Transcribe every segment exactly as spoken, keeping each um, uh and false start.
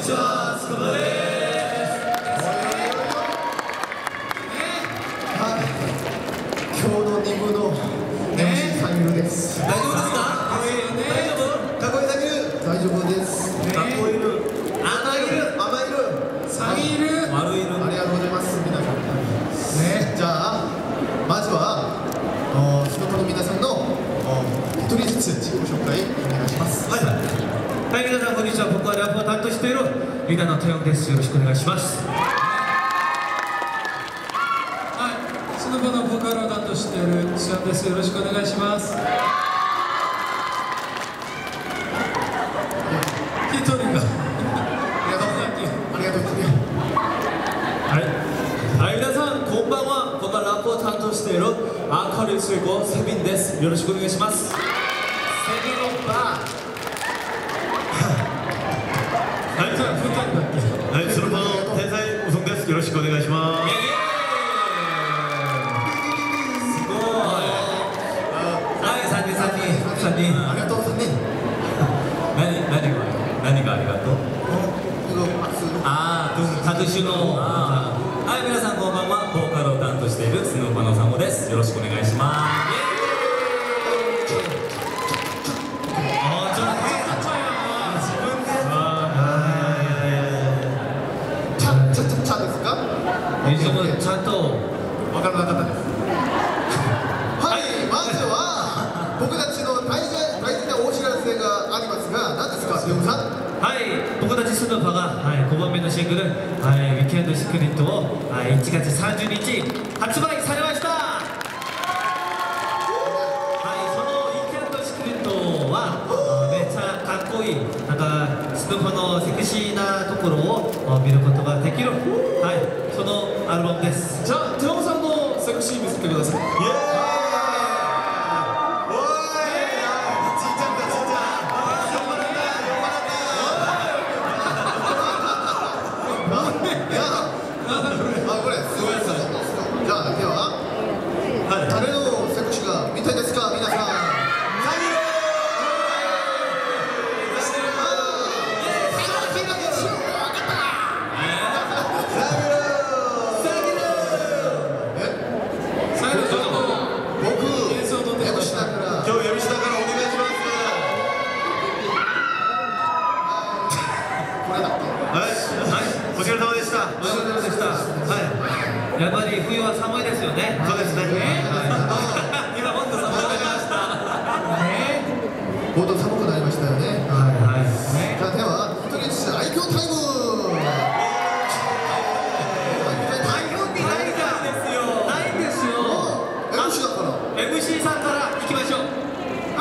ちは、つくばです。 はい、今日のに部の エムシー さんゆるです。 大丈夫ですか？大丈夫？かっこいいだける。 大丈夫です。 かっこいいる。甘いる。甘いる。 さぎいる。 丸いる。 ありがとうございます。皆さん。ね、じゃあまずは仕事の皆さんの一人ずつ自己紹介お願いします。 はいはい。はい、皆さんこんにちは。僕はラップを担当しているリーダーのテヨンです。よろしくお願いします。 はい、スノボのボーカルを担当しているシアンです。よろしくお願いします。一人がありがとう。ありがとう。 はい。はい、皆さんこんばんは。僕はラップを担当している明るい水郷セビンです。よろしくお願いします。セビンのバー。はい、じゃあふたりだっけ。はい、その場の天才ウソンです。よろしくお願いします。すごい。はい、三人三人三人。 ありがとうさんにん。 何何が何がありがとう。ああ、タドゥシュの。はい、皆さんこんばんは。ボーカルを担当しているスヌーパのサモです。よろしくお願いします。ちゃんと分からなかったです。はい、まずは僕たちの大事大事なお知らせがありますが、何ですか、テヨンさん。 はい、僕たちスヌーパが、はい、ごばんめのシングル「はい、ウィーケンドシクリット」を、はい、いちがつさんじゅうにち発売されました。はい、その「ウィーケンドシクリット」はめっちゃかっこいい、なんかスヌーパのセクシーなところを見ることができる、はい、そのアルバムです。 じゃあテヨンさんのセクシー見せてください。イエーイ。 誰のセクシーが見たいですか、皆さん。 やっぱり冬は寒いですよね。そうですね。今もっと寒くなりました。 もっと寒くなりましたよね。はいはい。じゃあでは一人ずつ愛嬌タイム。 愛嬌ってないんですよ。ないんですよ。 エムシー だから。 エムシー さんから行きましょう。 はい。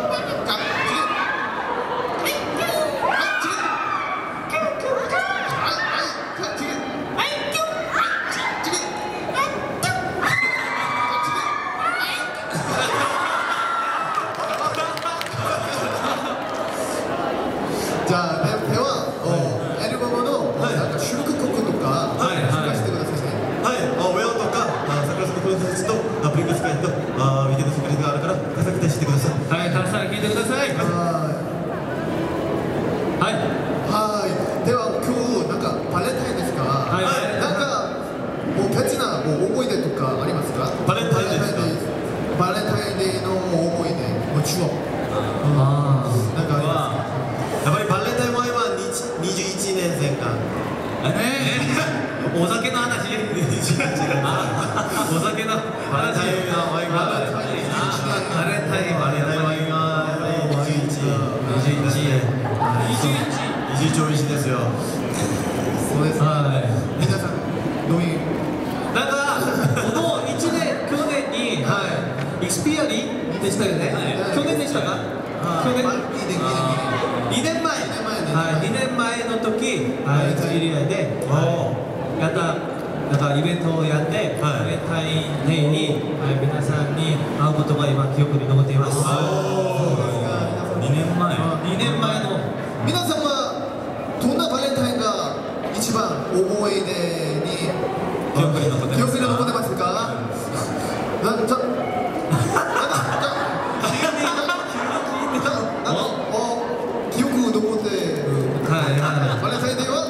じゃあではアルバムのなんか収録曲とか聞かせてくださいね。 はい、ウェオとか桜坂プロセスとプリングスカイとウィケンドセクレットがあるからたくさん期待してください。 はい、たくさん聴いてください。はいはい。では今日なんかバレンタインですか。はい。なんかもう別なもう思い出とかありますか。 バレンタインですか。 バレンタインデーの思い出もちろん。 ああ。なんかありますか。やっぱりバレンタインは今にじゅういちねんせんか。 ええ、お酒の話。違う違う。お酒のバレンタインのワインはバレンタインバレンタインバレンタインワインはにじゅういちにじゅういちにじゅういち美味しいですよ。 そうです。はい。皆さんどういう。 なんかこのいちねん去年にはいエクスピアリーでしたよね。去年でしたか。去年。にねんまえ、はい、にねんまえの時、はい、エリアで、やった、なんかイベントをやって、バレンタインデーに、はい、皆さんに会うことが今記憶に残っています。にねんまえ、にねんまえの。 皆さんはどんなバレンタインが一番思い出に記憶に残ってますか。 記憶に残ってますか。なんじゃ。記憶残ってるはいはいバレンタインデーは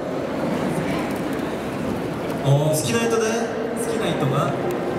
好きな人で好きな人が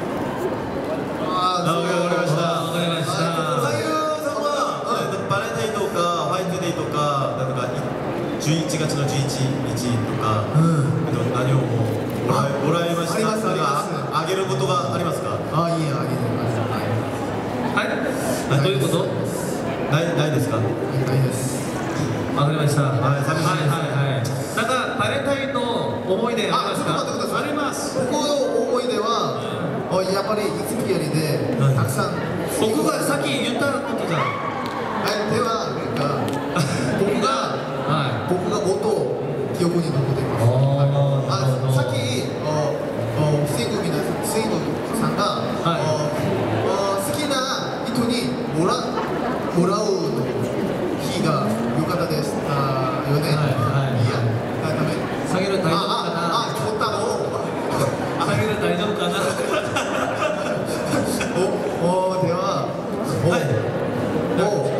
ああ、わかりましたわかりましたさゆさんはバレンタインとかホワイトデーとかなんかじゅういちがつのじゅういちにちとか何をもらいもらいました。 ありますありますあげることがありますか？ ああいいやあげてください。 はいどういうことないないですか？ はいないです。 わかりましたはい寂しいですはいはいはいなんかバレンタインの思い出ありあ、 ますちょっと待ってかください。 ありますここの思い出は、あやっぱりいつきやりで、 はいたくさん。 僕がさっき言ったことじゃんはい、では、なんか、僕が、 は僕が元記憶に残っています。 おーあなるほどさっき、ああスイグ皆さん、スイグさんが、 はいああ好きな人にもらもらうの日が良かったです。あよね。 はいはいいや、あダメ。 下げる大丈夫かあ、あ、あ、取ったの。 な下げる大丈夫かなお、お、では、お、 はいお、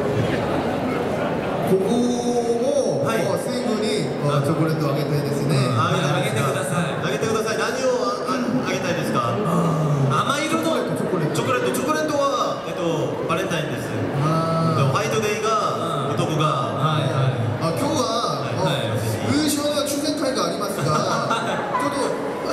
ここも、 はいおスイグにあチョコレートをあげたいですね。 ああげてくださいあげてください。何をああげたいですか？ 甘色のチョコレート。 チョコレートチョコレートはえっとバレンタインです。 あーホワイトデーが男がはいはいあ、今日は、 はいあ優勝の抽選会がありますが、ちょっと、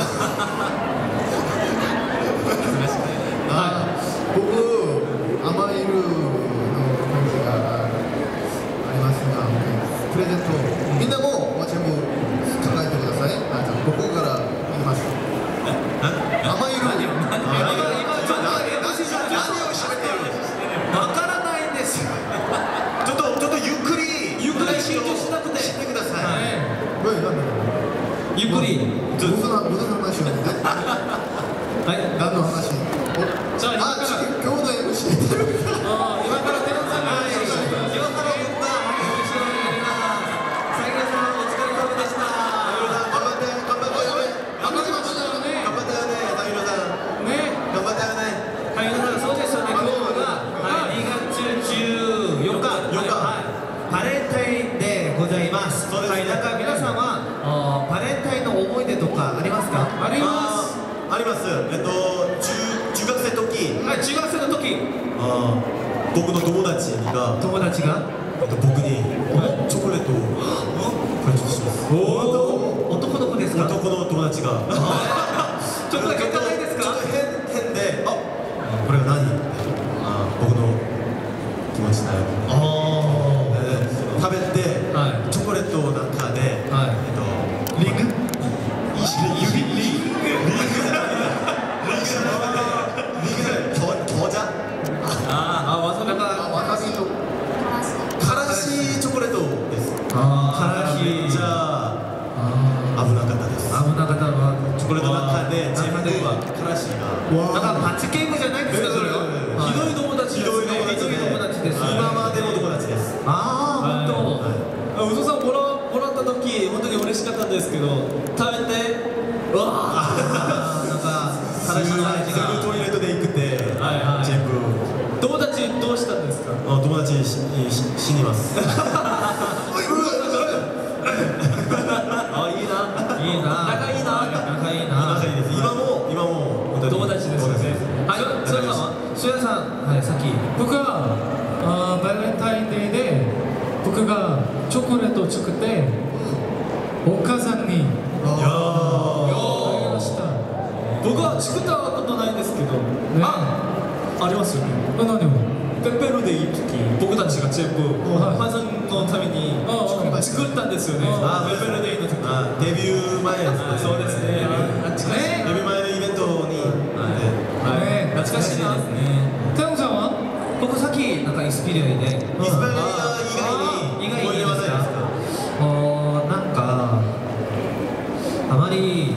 あ僕、甘いルーの感じがありますが、プレゼント、みんなももう全部抱えてください。あじゃあ僕から言います。甘いルー。 今今ちょっと何何を喋ってるんですか。 わからないんですよちょっとちょっとゆっくりゆっくり集中しなくて知ってください。 はいおいなんだゆっくり僕の僕の話をね。 はい何の話？ じゃあ今からあ、ち今日の エムシーあー今からテロさんがはい話をしてください岩原君がお願いしますさゆりさんお疲れ様でした頑張って頑張ったよね。 頑張ってましたよね頑張ったよね。さゆりさんね頑張ったよね。 はい皆さんそうですよね今日がはいにがつじゅうよっかよっかはいバレンタインデーございますそうですねはいなんか皆さんはあーバレンタインの思い出とかありますかありますあーあります。えっと中中学生の時はい中学生の時あー僕の友達が友達がえっと僕にチョコレートをプレゼントします。 おお男の子ですか男の友達がちょっと変じゃないですかちょっと変変であこれは何ってあ僕の気持ちだよ。 あで食べて、 はいチョコレートの中で、 はいえっとリング指リングリングリングじゃないリングじゃない紅茶ああわさびがあ、わさびと。 からしチョコレートです。 あからしめっちゃ危なかったです。 危なかったわチョコレートの中で全中で部はからしがなんか罰ゲームじゃないですかそれはええひどい友達ですねひどい友達ひどい友達です今までの友達です。 ああ本当うぞさんもらもらった時本当に嬉しかったんですけど食べてうわあーなんかからしの味すぐがトイレットで行くて、 はいはい全部友達どうしたんですかあ友達しし死にます。 あいいないいな仲いいな仲いいな仲いいです。今も今も本当に友達ですよねはいそやさんはそやさんはいさっき僕はあーバレンタインデーで僕がチョコレートを作ってお母さんにいやあげました。 僕は作ったことないんですけどねあありますよねあ何をペッペルでいい時僕たちが全部はいファンさんのためにああ作ったんですよねあペッペルでいいの時あデビュー前ですね。 そうですねあ懐かしいねデビュー前のイベントに、 はいね懐かしいなですねテロさんは僕さっきなんかイスピリアでイスパニア以外に意外に思い出はないですか？ あーなんかあまり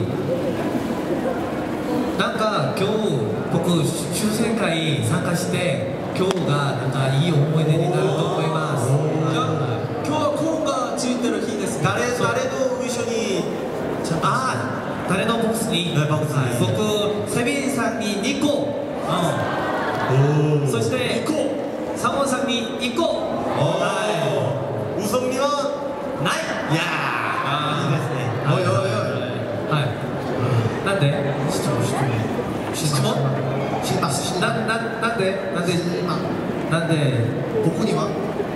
なんか今日僕抽選会参加して今日がなんかいい思い出になると思いますじゃあはい今日はコーンがついてる日ですね誰誰と一緒にああ誰のボックスにねボックスに僕セビンさんににこおそしてサモンさんにいっこおウソミはな質問。 質問しますな、な、なんでなんでまなんで僕には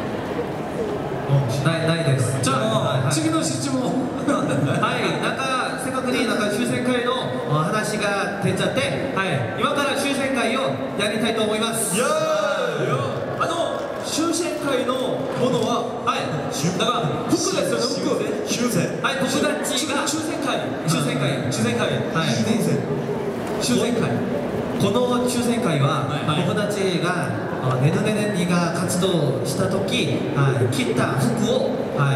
ない、ないです。 じゃあ、 はい、 次の質問。 はい、なんかせっかくになんか抽選会のお話が出ちゃって、はい、今から抽選会をやりたいと思います。 いやーあの抽選会のものは、はい、だから服ですよね、服ね。 修正はい、僕たちが抽選会、 抽選会、 抽選会、 はい、 いいね抽選会。この抽選会は、 はい僕たちがあねぬねねにが活動した時、はい、切った服を、はい、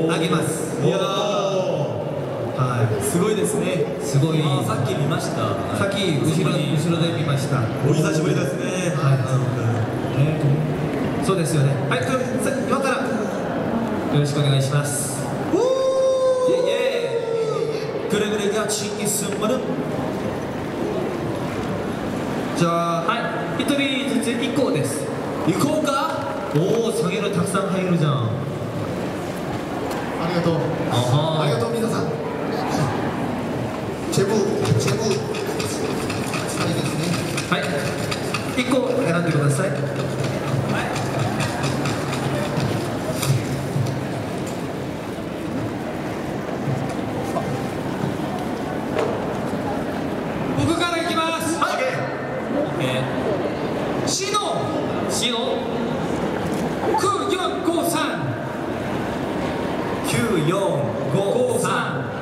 あげます。 いやーはすごいですね。 い、すごい。 あーさっき見ました。 さっき後ろ後ろで見ました。 お久しぶりですね。 えそうですよね。はい、とさ今からよろしくお願いします。 イエイイエイ。그래 그래 같이 있으면은 じゃあ、はい、一人ずつ一個です。 行こうか。 おお、下げるたくさん入るじゃん。 ありがとうあはーありがとう皆さんチェブチェブいいですねはい、一個選んでください。 僕からいきます。 えシノ白、 きゅうよんごさんー、きゅうよんごさん。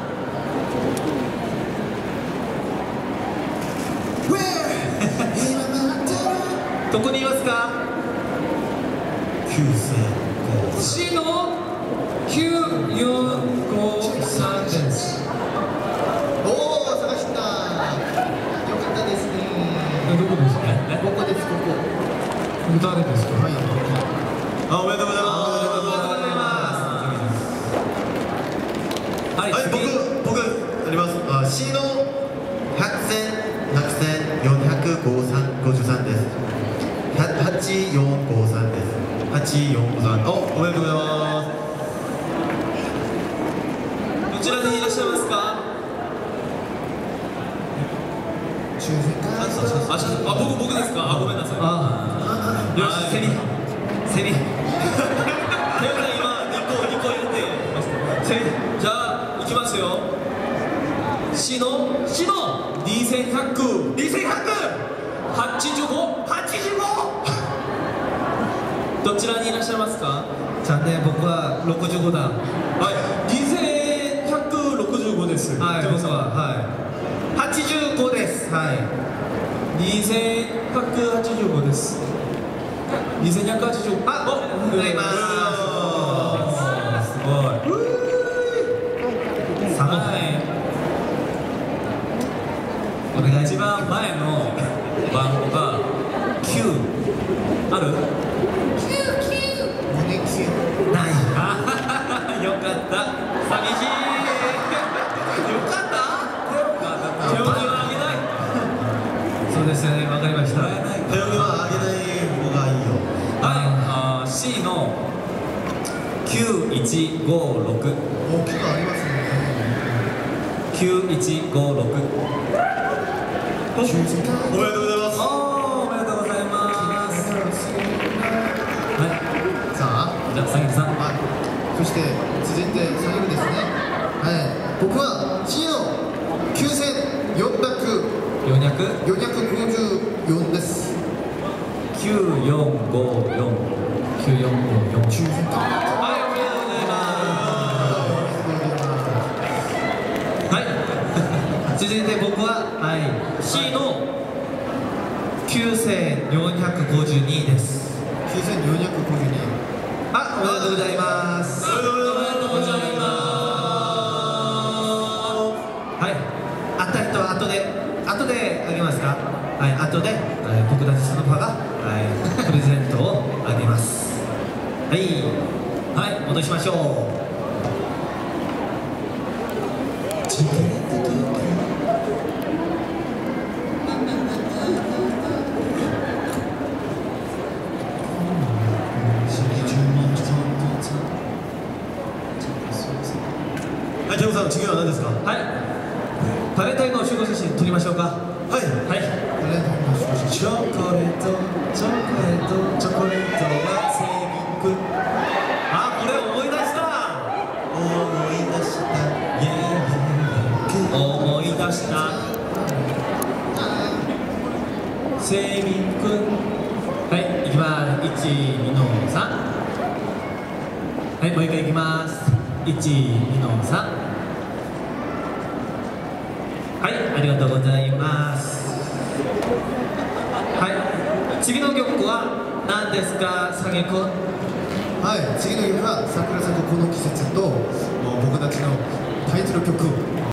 どこにいますか？ 修正シノきゅうよんごさんです。 おお探したよかったですねえどこですか？ ここですここ誰ですか？ はいあ、おめでとうございます。 はい、 はい、 次。 僕、僕、あります。あ、C の百戦、百戦、四百五三、五十三です。八四五三です。八四五三。お、おめでとうございます。 どちらにいらっしゃいますか。 抽選会あ、そうそうあ、ちょっとあ、僕、僕ですか。あ、ごめんなさい。 ああ、よし、セリ、セリ、 手札今にこにこ入れてました。 セリ。 じゃあ行きますよ。シノシノにせんひゃくにせんひゃく、 はちじゅうご。 八十五。 どちらにいらっしゃいますか。 残念、僕は六十五だ。 はい、にせんひゃくろくじゅうごです。 はい、 ジョーさん僕は、はい、八十五です。はい。 にせんひゃくはちじゅうごです。にせんひゃくはちじゅうご。 あ、お、ございます。 すごい。 三問。 はい。 お願いし一ま番前の番号がきゅう。ある？ 胸キュす。ない。 あよかった。 寂しい。よかった。 手をあげない。 そうですよね、わかりました。 もらえない手をはあげない方がいいよ。 はい、あー C のきゅういちごろく。 大きくありますねきゅういちごろく。 抽選会おめでとうございます。 おめでとうございます。はさあい、じゃあ、さぎさん。 はいそして続いて最後ですねはい僕は C のきゅうせんよんひゃくよんひゃくよんひゃくごじゅうよんですきゅうよんごよん。 きゅうよんごよん。 抽選会はい、おめでとうございます。 はい。続いて僕は、はい、C のきゅうせんよんひゃくごじゅうにです。 きゅうせんよんひゃくごじゅうにあ、おめでとうございます。 おめでとうございまはい。あった人は後で、後であげますか。はい、後で、はい、僕たちその場が、はい、プレゼントをあげます。はい。はい、戻しましょう。 はい、ジョーさん、次は何ですか。 はい。 バレンタインの集合写真撮りましょうか。はいはい。 バレンタインの祝日チョコレートチョコレートチョコレートはセービング。あ、これ思い出した思い出した。 イエーイ思い出したセービング。はい、いきます。いち、にのさん。はい、もう一回いきます。いち、にのさん。はい、ありがとうございます。はい、次の曲は何ですか、サゲ君。 はい、次の曲は桜咲くこの季節ともう僕たちのタイトル曲